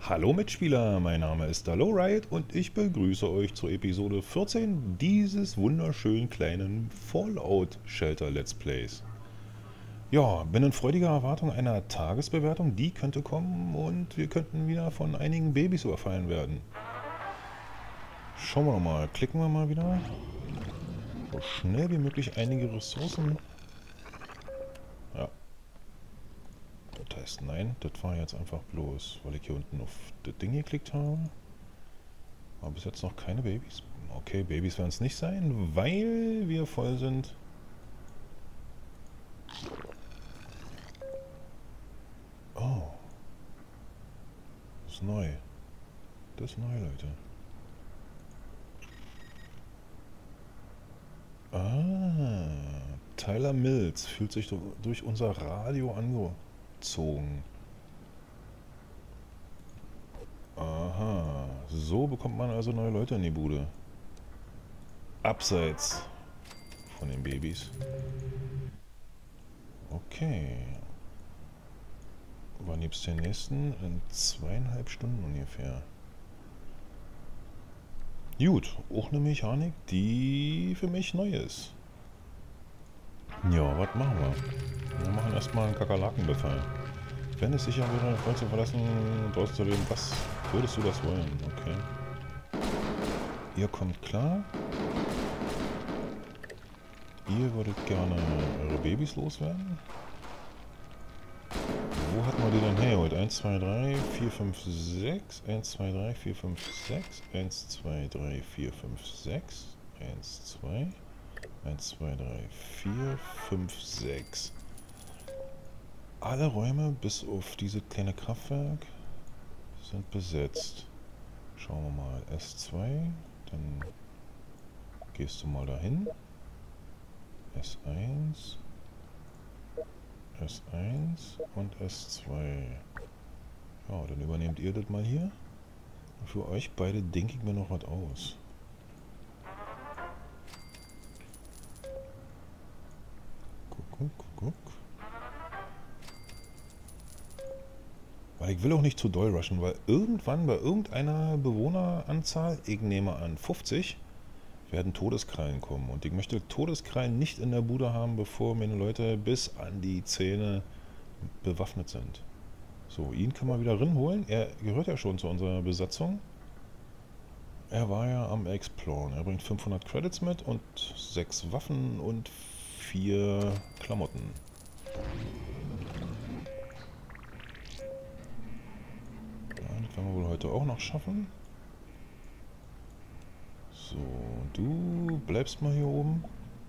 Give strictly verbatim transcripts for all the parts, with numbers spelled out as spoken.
Hallo Mitspieler, mein Name ist Lowride und ich begrüße euch zur Episode vierzehn dieses wunderschönen kleinen Fallout Shelter Let's Plays. Ja, bin in freudiger Erwartung einer Tagesbewertung, die könnte kommen und wir könnten wieder von einigen Babys überfallen werden. Schauen wir mal, klicken wir mal wieder. So schnell wie möglich einige Ressourcen. Ja. Das heißt, nein, das war jetzt einfach bloß, weil ich hier unten auf das Ding geklickt habe. Aber bis jetzt noch keine Babys. Okay, Babys werden es nicht sein, weil wir voll sind. Oh. Das ist neu. Das ist neu, Leute. Ah. Tyler Mills fühlt sich durch unser Radio angezogen. Aha. So bekommt man also neue Leute in die Bude. Abseits von den Babys. Okay. Wann gibt's den nächsten? In zweieinhalb Stunden ungefähr. Gut, auch eine Mechanik, die für mich neu ist. Ja, was machen wir? Wir machen erstmal einen Kakerlakenbefall. Wenn es sicher wäre, deinen Freund zu verlassen, draußen zu leben, was würdest du das wollen? Okay. Ihr kommt klar. Ihr würdet gerne eure Babys loswerden. Wo hat man die denn hergeholt? eins, zwei, drei, vier, fünf, sechs. eins, zwei, drei, vier, fünf, sechs. eins, zwei, drei, vier, fünf, sechs. eins, zwei. eins, zwei, drei, vier, fünf, sechs. Alle Räume bis auf dieses kleine Kraftwerk sind besetzt. Schauen wir mal. S zwei. Dann gehst du mal dahin. S eins. S eins und S zwei. Ja, dann übernehmt ihr das mal hier. Und für euch beide denke ich mir noch was aus. Guck, guck, guck. Weil ich will auch nicht zu doll rushen, weil irgendwann bei irgendeiner Bewohneranzahl, ich nehme an fünfzig, werden Todeskrallen kommen. Und ich möchte Todeskrallen nicht in der Bude haben, bevor meine Leute bis an die Zähne bewaffnet sind. So, ihn kann man wieder rinholen. Er gehört ja schon zu unserer Besatzung. Er war ja am Exploren. Er bringt fünfhundert Credits mit und sechs Waffen und vier Klamotten. Ja, das werden wir wohl heute auch noch schaffen. So, du bleibst mal hier oben.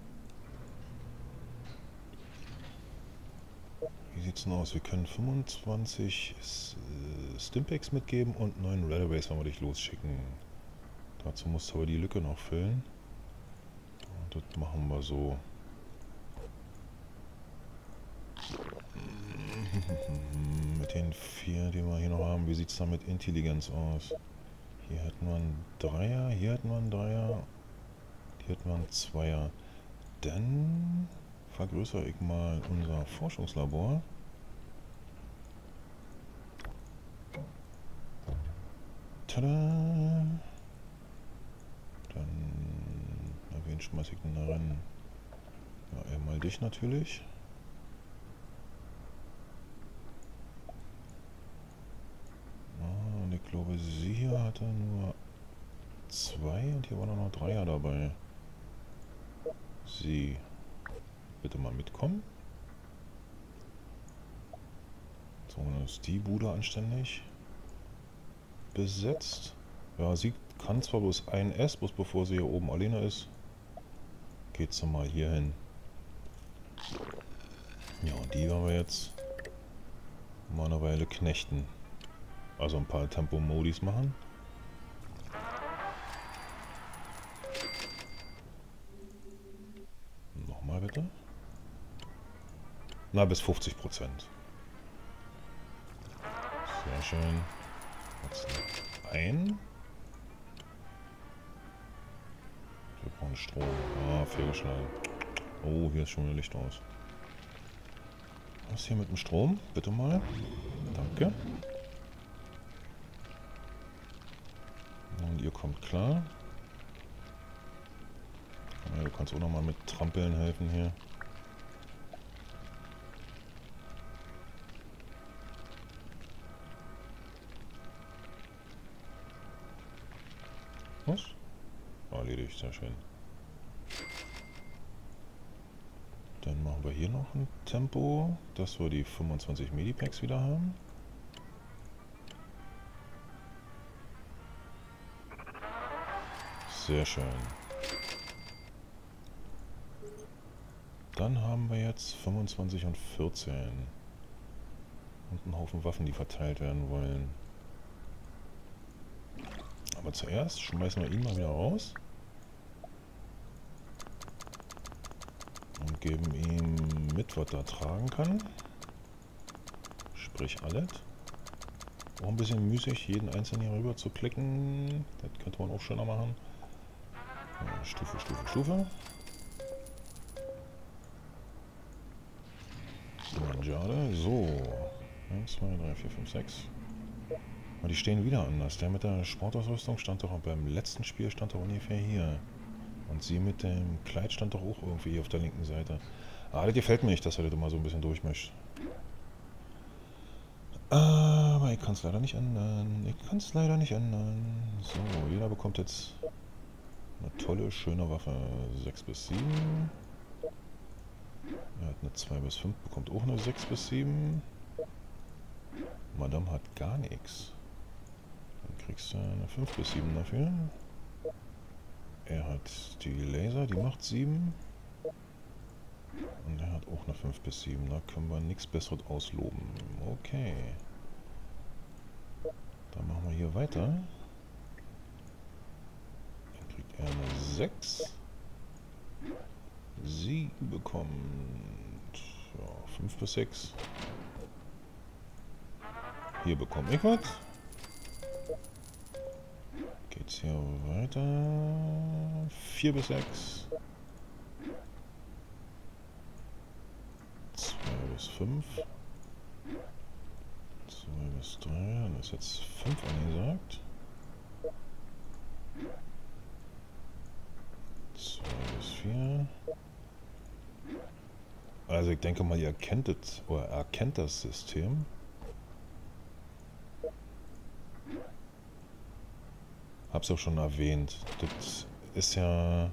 Wie sieht's denn aus? Wir können fünfundzwanzig Stimpaks mitgeben und neun Radaways, wenn wir dich losschicken. Dazu musst du aber die Lücke noch füllen. Und das machen wir so. Mit den vier, die wir hier noch haben, wie sieht es da mit Intelligenz aus? Hier hätten wir einen Dreier, hier hätten wir einen Dreier, hier hätten wir einen Zweier. Dann vergrößere ich mal unser Forschungslabor. Tada! Dann, na, wen schmeiß ich denn da rein? Ja, einmal dich natürlich. Ah, und ich glaube, sie hier hatte nur zwei und hier waren noch Dreier dabei. Sie, bitte mal mitkommen. So, dann ist die Bude anständig besetzt. Ja, sie kann zwar bloß ein S, bloß bevor sie hier oben alleine ist. Geht sie mal hier hin. Ja, und die werden wir jetzt mal eine Weile knechten. Also ein paar Tempo-Modis machen. Nochmal bitte. Na, bis fünfzig Prozent. Sehr schön. Jetzt noch ein. Wir brauchen Strom. Ah, fehlgeschlagen. Oh, hier ist schon wieder Licht aus. Was ist hier mit dem Strom? Bitte mal. Danke. ihr kommt klar. Ja, du kannst auch nochmal mit Trampeln helfen hier. Was? Erledigt, sehr schön. Dann machen wir hier noch ein Tempo, dass wir die fünfundzwanzig Medipacks wieder haben. Sehr schön. Dann haben wir jetzt fünfundzwanzig und vierzehn. Und einen Haufen Waffen, die verteilt werden wollen. Aber zuerst schmeißen wir ihn mal wieder raus. Und geben ihm mit, was er tragen kann. Sprich alles. Auch ein bisschen müßig, jeden einzelnen hier rüber zu klicken. Das könnte man auch schöner machen. Ja, Stufe, Stufe, Stufe. Manjade. So. eins, zwei, drei, vier, fünf, sechs. Aber die stehen wieder anders. Der mit der Sportausrüstung stand doch beim letzten Spiel stand doch ungefähr hier. Und sie mit dem Kleid stand doch auch irgendwie hier auf der linken Seite. Ah, das gefällt mir nicht, dass er das immer so ein bisschen durchmischt. Aber ich kann es leider nicht ändern. Ich kann es leider nicht ändern. So, jeder bekommt jetzt eine tolle, schöne Waffe. sechs bis sieben. Er hat eine zwei bis fünf, bekommt auch eine sechs bis sieben. Madame hat gar nichts. Dann kriegst du eine fünf bis sieben dafür. Er hat die Laser, die macht sieben. Und er hat auch eine fünf bis sieben. Da können wir nichts Besseres ausloben. Okay. Dann machen wir hier weiter. Dann kriegt er eine sechs. Sie bekommt ja, fünf bis sechs. Hier bekomme ich was. Geht's hier weiter. vier bis sechs. zwei bis fünf. zwei bis drei. Dann ist jetzt fünf angesagt. zwei bis vier. Also ich denke mal, ihr kennt es oder erkennt das System. Hab's auch schon erwähnt. Das ist ja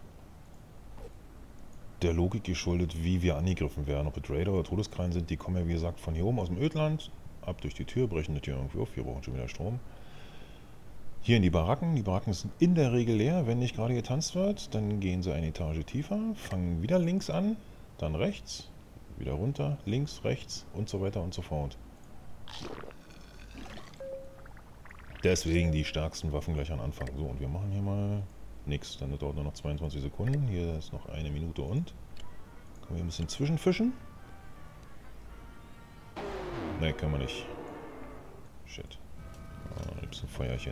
der Logik geschuldet, wie wir angegriffen werden. Ob es Raider oder Todeskrallen sind, die kommen ja wie gesagt von hier oben aus dem Ödland, ab durch die Tür, brechen die Tür irgendwie auf. Wir brauchen schon wieder Strom. Hier in die Baracken. Die Baracken sind in der Regel leer, wenn nicht gerade getanzt wird. Dann gehen sie eine Etage tiefer, fangen wieder links an, dann rechts, wieder runter, links, rechts und so weiter und so fort. Deswegen die stärksten Waffen gleich am Anfang. So, und wir machen hier mal nichts. Dann dauert nur noch zweiundzwanzig Sekunden. Hier ist noch eine Minute und. Können wir ein bisschen zwischenfischen? Ne, können wir nicht. Shit. Ah, gibt es ein Feuerchen.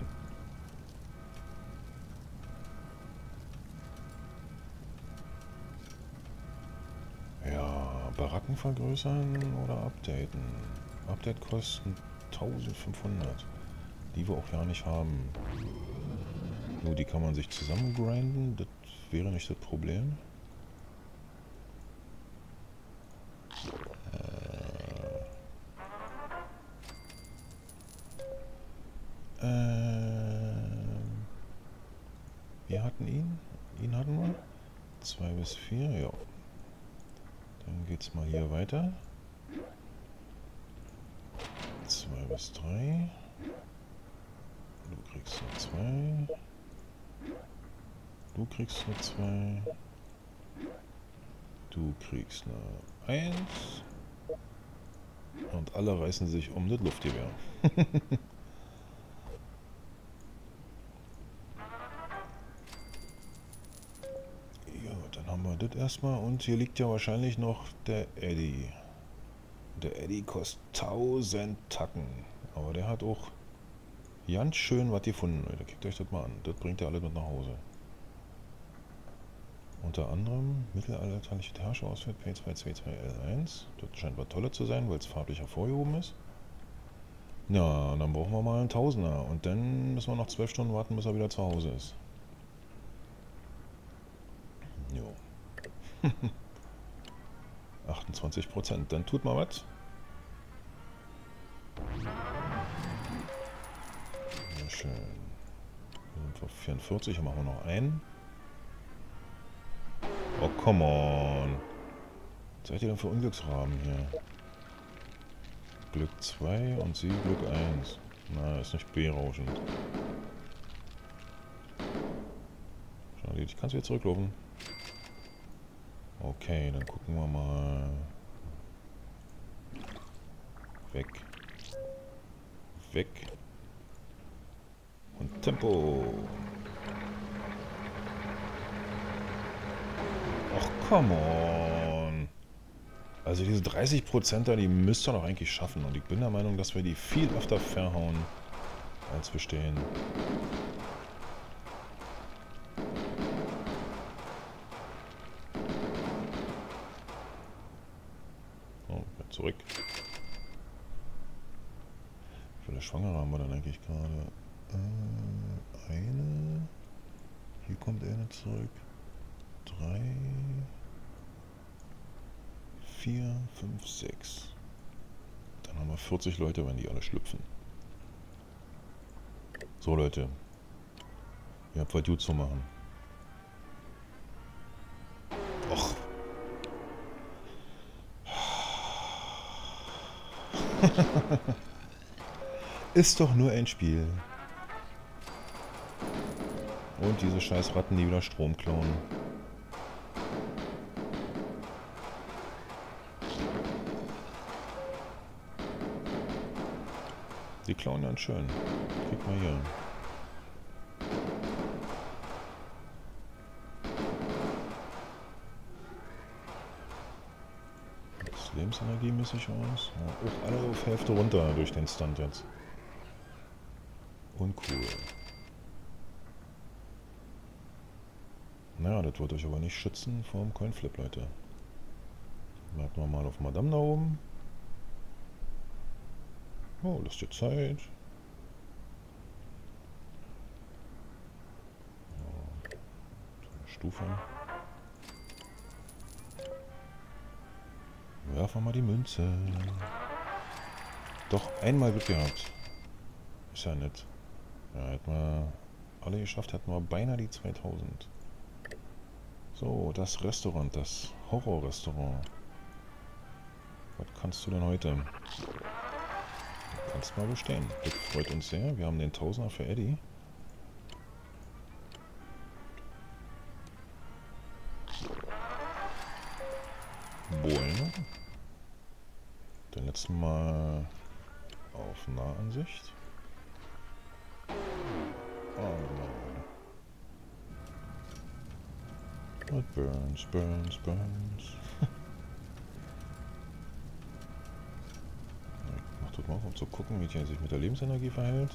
Ja, Baracken vergrößern oder updaten. Update kosten eintausendfünfhundert. Die wir auch gar nicht haben. Nur die kann man sich zusammen grinden, das wäre nicht das Problem. Äh, ähm, wir hatten ihn, ihn hatten wir. zwei bis vier, ja. Dann geht's mal hier weiter. zwei bis drei. Du kriegst eine zwei. Du kriegst eine zwei. Du kriegst eine eins. Und alle reißen sich um das Luftgewehr. Ja, dann haben wir das erstmal. Und hier liegt ja wahrscheinlich noch der Eddie. Der Eddie kostet tausend Tacken. Aber der hat auch ganz schön was gefunden, Leute. Guckt euch das mal an. Das bringt ihr alle mit nach Hause. Unter anderem mittelalterliche Herrscherausfeld P zwei zwei zwei L eins. Das scheint was Tolles zu sein, weil es farblich hervorgehoben ist. Ja, dann brauchen wir mal einen Tausender. Und dann müssen wir noch zwölf Stunden warten, bis er wieder zu Hause ist. Jo. achtundzwanzig Prozent. Dann tut mal was. Sehr schön. Wir sind auf vierundvierzig, machen wir noch einen. Oh, come on. Was seid ihr denn für Unglücksraben hier? Glück zwei und sie Glück eins. Na, ist nicht berauschend. Schade, ich kann es wieder zurücklaufen. Okay, dann gucken wir mal. Weg. Weg. Und Tempo. Ach, come on. Also diese dreißig Prozent da, die müsst ihr doch eigentlich schaffen. Und ich bin der Meinung, dass wir die viel öfter verhauen, als wir stehen. Oh, zurück. Wie viele Schwangere haben wir dann eigentlich gerade? Äh, eine. Hier kommt eine zurück. Drei. Vier, fünf, sechs. Dann haben wir vierzig Leute, wenn die alle schlüpfen. So Leute. Ihr habt was gut zu machen. Och. Ist doch nur ein Spiel. Und diese scheiß Ratten, die wieder Strom klauen. Die klauen ganz schön. Krieg mal hier. Das lebensenergiemäßig aus. Ja, auch alle auf Hälfte runter durch den Stunt jetzt. Uncool. Naja, das wird euch aber nicht schützen vor dem Coinflip, Leute. Bleibt mal auf Madame da oben. Oh, lasst dir Zeit. Ja, Stufe. Werfen wir mal die Münze. Doch, einmal Glück gehabt. Ist ja nett. Ja, hätten wir alle geschafft, hätten wir beinahe die zweitausend. So, das Restaurant, das Horrorrestaurant. Was kannst du denn heute? Du kannst mal bestehen. Das freut uns sehr. Wir haben den Tausender für Eddie. Bueno. Den letzten Mal auf Nahansicht. Oh. It burns, burns, burns. Ich mach das mal, um zu gucken, wie der sich mit der Lebensenergie verhält.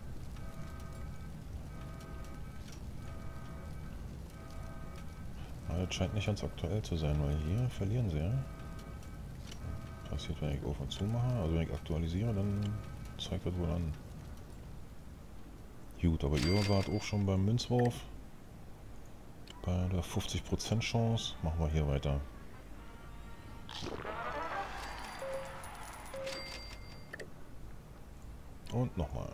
Aber das scheint nicht ganz aktuell zu sein, weil hier verlieren sie ja. Passiert, wenn ich auf und zu mache. Also wenn ich aktualisiere, dann zeigt das wohl an. Gut, aber ihr wart auch schon beim Münzwurf. Bei der fünfzig Prozent Chance machen wir hier weiter. Und nochmal.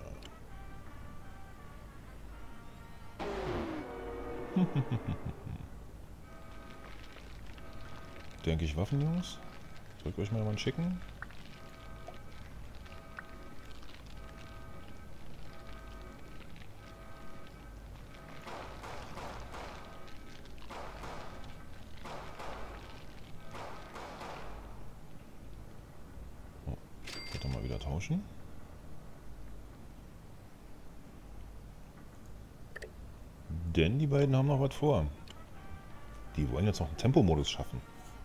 Denke ich Waffen, Jungs? Soll ich euch mal jemanden schicken? Oh, bitte mal wieder tauschen. Denn die beiden haben noch was vor. Die wollen jetzt noch einen Tempomodus schaffen.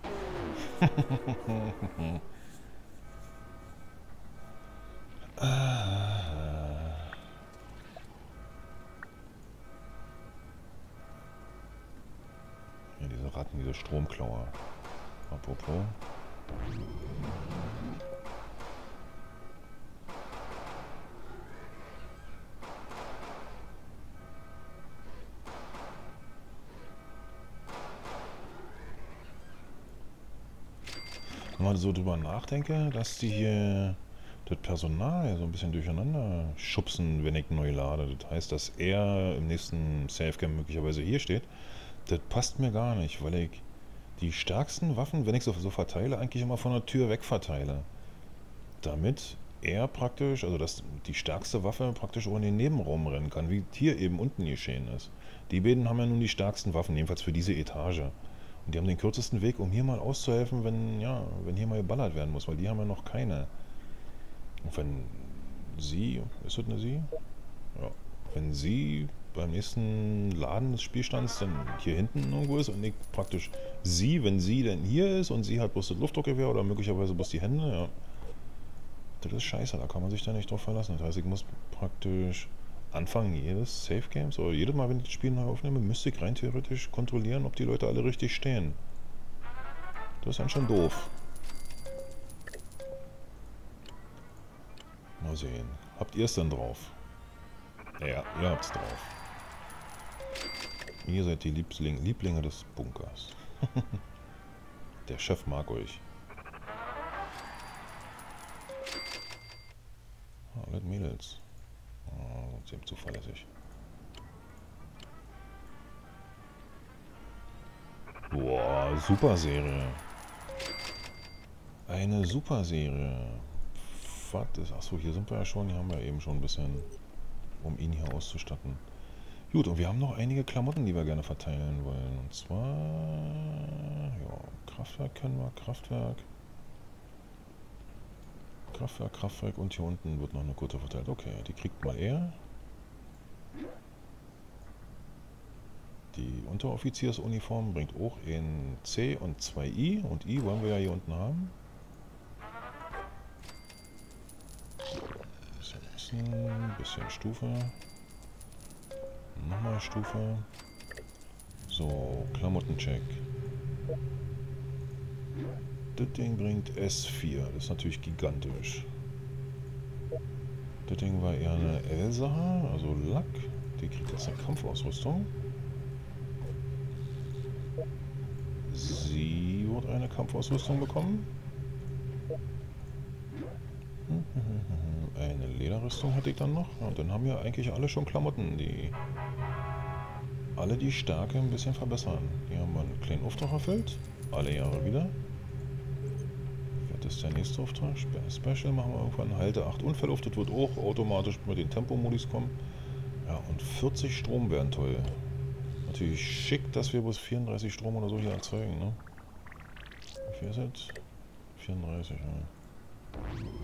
ah. Ja, diese Ratten, diese Stromklauer. Apropos. Wenn man so drüber nachdenke, dass die hier das Personal so ein bisschen durcheinander schubsen, wenn ich neu lade. Das heißt, dass er im nächsten Safegame möglicherweise hier steht. Das passt mir gar nicht, weil ich die stärksten Waffen, wenn ich so, so verteile, eigentlich immer von der Tür weg verteile. Damit er praktisch, also dass die stärkste Waffe praktisch auch in den Nebenraum rennen kann, wie hier eben unten geschehen ist. Die beiden haben ja nun die stärksten Waffen, jedenfalls für diese Etage. Und die haben den kürzesten Weg, um hier mal auszuhelfen, wenn, ja, wenn hier mal geballert werden muss, weil die haben ja noch keine. Und wenn sie, ist das eine sie? Ja. Wenn sie beim nächsten Laden des Spielstands dann hier hinten irgendwo ist und ich praktisch sie, wenn sie denn hier ist und sie hat bloß das Luftdruckgewehr oder möglicherweise bloß die Hände, ja. Das ist scheiße, da kann man sich da nicht drauf verlassen. Das heißt, ich muss praktisch Anfang jedes Safe Games oder jedes Mal, wenn ich das Spiel neu aufnehme, müsste ich rein theoretisch kontrollieren, ob die Leute alle richtig stehen. Das ist dann schon doof. Mal sehen. Habt ihr es denn drauf? Ja, ihr habt's drauf. Ihr seid die Liebling, Lieblinge des Bunkers. Der Chef mag euch. Ah, alle Mädels. Oh, sind zuverlässig. Boah, super Serie. Eine super Serie. Was ist. Achso, hier sind wir ja schon. Hier haben wir eben schon ein bisschen, um ihn hier auszustatten. Gut, und wir haben noch einige Klamotten, die wir gerne verteilen wollen. Und zwar, ja, Kraftwerk können wir, Kraftwerk. Kraftwerk, Kraftwerk und hier unten wird noch eine Kutte verteilt. Okay, die kriegt mal er. Die Unteroffiziersuniform bringt auch in C und zwei I. Und I wollen wir ja hier unten haben. Bisschen Essen, bisschen Stufe. Nochmal Stufe. So, Klamottencheck. Das Ding bringt S vier. Das ist natürlich gigantisch. Das Ding war eher eine L-Sache, also Lack. Die kriegt jetzt eine Kampfausrüstung. Sie wird eine Kampfausrüstung bekommen. Eine Lederrüstung hätte ich dann noch. Und dann haben wir eigentlich alle schon Klamotten, die alle die Stärke ein bisschen verbessern. Hier haben wir einen kleinen Auftrag erfüllt. Alle Jahre wieder. Was ist der nächste Auftrag? Special machen wir irgendwann. Halte acht Unfälle auf. Das wird auch automatisch mit den Tempomodis kommen. Ja, und vierzig Strom wären toll. Natürlich schick, dass wir bloß vierunddreißig Strom oder so hier erzeugen, ne? Wie viel ist jetzt? vierunddreißig, ja.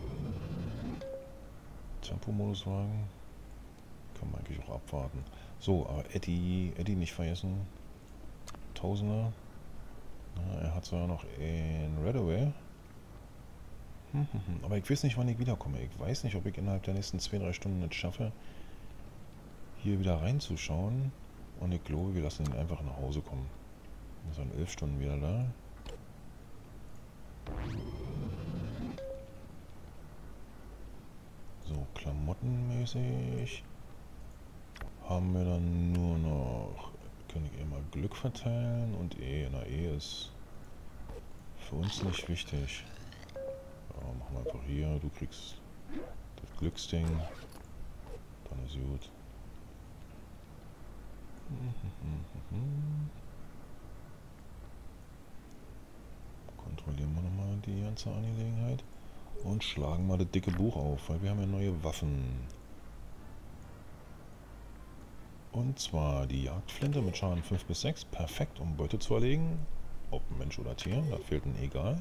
Tempomoduswagen. Kann man eigentlich auch abwarten. So, aber Eddie, Eddie nicht vergessen. Tausender. Na, er hat zwar noch in Redaway. Hm, hm, hm. Aber ich weiß nicht, wann ich wiederkomme. Ich weiß nicht, ob ich innerhalb der nächsten zwei, drei Stunden es schaffe, hier wieder reinzuschauen. Und ich glaube, wir lassen ihn einfach nach Hause kommen. Wir sind elf Stunden wieder da. So, klamottenmäßig haben wir dann nur noch, kann ich immer Glück verteilen und E. Na, E ist für uns nicht wichtig. Ja, machen wir einfach hier, du kriegst das Glücksding, dann ist gut. Kontrollieren wir nochmal die ganze Angelegenheit und schlagen mal das dicke Buch auf, weil wir haben ja neue Waffen. Und zwar die Jagdflinte mit Schaden fünf bis sechs, perfekt, um Beute zu erlegen. Ob Mensch oder Tier, da fehlt ein Egal.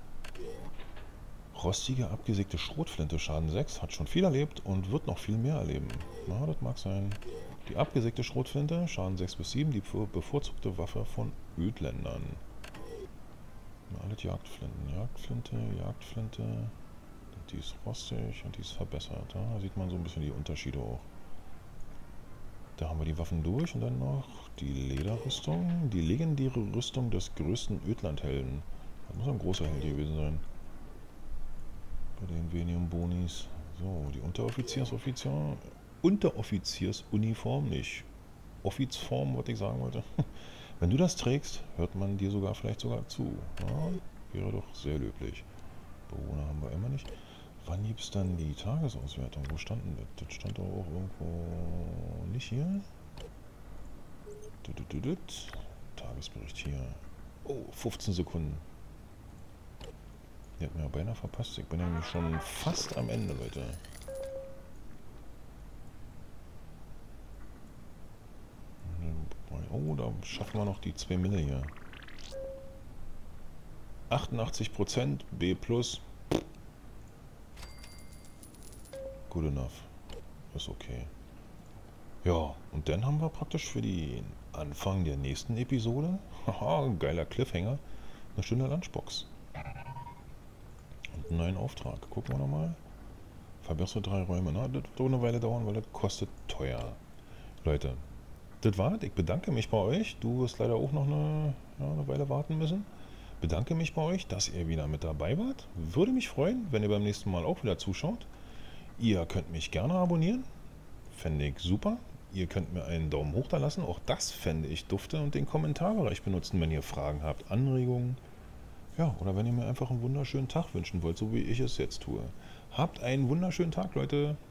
Rostige, abgesägte Schrotflinte, Schaden sechs, hat schon viel erlebt und wird noch viel mehr erleben. Na, das mag sein. Die abgesägte Schrotflinte, Schaden sechs bis sieben, die bevorzugte Waffe von Ödländern. Na, alles Jagdflinten. Jagdflinte, Jagdflinte. Die ist rostig und die ist verbessert. Da sieht man so ein bisschen die Unterschiede auch. Da haben wir die Waffen durch und dann noch die Lederrüstung. Die legendäre Rüstung des größten Ödlandhelden. Das muss ein großer Held gewesen sein. Bei den wenigen Bonis. So, die Unteroffiziersoffizier. Unteroffiziersuniform, nicht Offizform, was ich sagen wollte. Wenn du das trägst, hört man dir sogar vielleicht sogar zu. Ja? Wäre doch sehr löblich. Bewohner haben wir immer nicht. Wann gibt es dann die Tagesauswertung? Wo stand denn das? Das stand doch auch irgendwo nicht hier. Tagesbericht hier. Oh, fünfzehn Sekunden. Die hat mir ja beinahe verpasst. Ich bin nämlich schon fast am Ende, Leute. Oh, da schaffen wir noch die zwei Mille hier. achtundachtzig Prozent, B plus. Good enough. Ist okay. Ja, und dann haben wir praktisch für den Anfang der nächsten Episode, haha, geiler Cliffhanger, eine schöne Lunchbox. Und einen neuen Auftrag. Gucken wir nochmal. Verbessere drei Räume. Na, das wird auch eine Weile dauern, weil das kostet teuer. Leute, das war's. Ich bedanke mich bei euch. Du wirst leider auch noch eine, ja, eine Weile warten müssen. Bedanke mich bei euch, dass ihr wieder mit dabei wart. Würde mich freuen, wenn ihr beim nächsten Mal auch wieder zuschaut. Ihr könnt mich gerne abonnieren. Fände ich super. Ihr könnt mir einen Daumen hoch da lassen. Auch das fände ich dufte. Und den Kommentarbereich benutzen, wenn ihr Fragen habt, Anregungen. Ja, oder wenn ihr mir einfach einen wunderschönen Tag wünschen wollt, so wie ich es jetzt tue. Habt einen wunderschönen Tag, Leute.